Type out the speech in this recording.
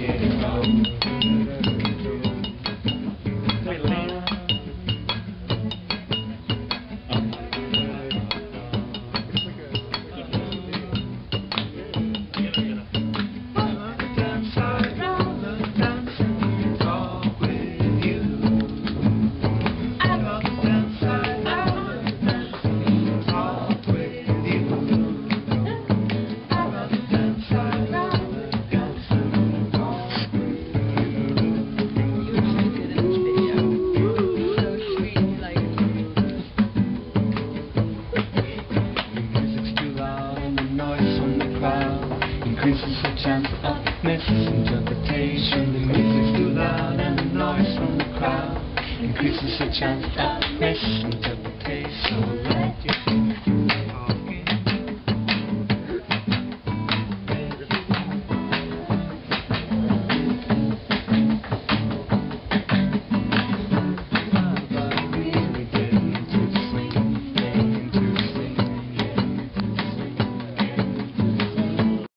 Increases the chance of misinterpretation. The music's too loud and the noise from the crowd increases the chance of misinterpretation. So let your